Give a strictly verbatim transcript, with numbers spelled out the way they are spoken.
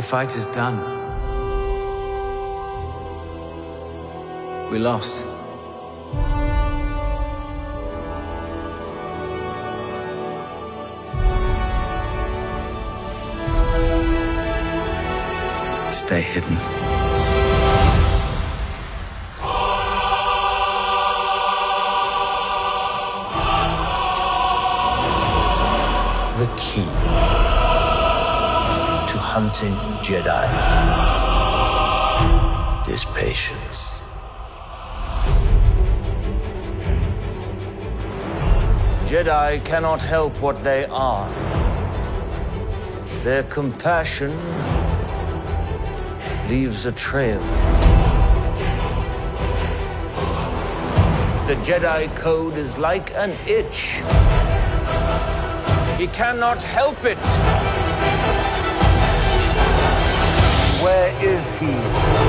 The fight is done. We lost. Stay hidden. The key to hunting Jedi is patience. Jedi cannot help what they are. Their compassion leaves a trail. The Jedi Code is like an itch. He cannot help it. Where is he?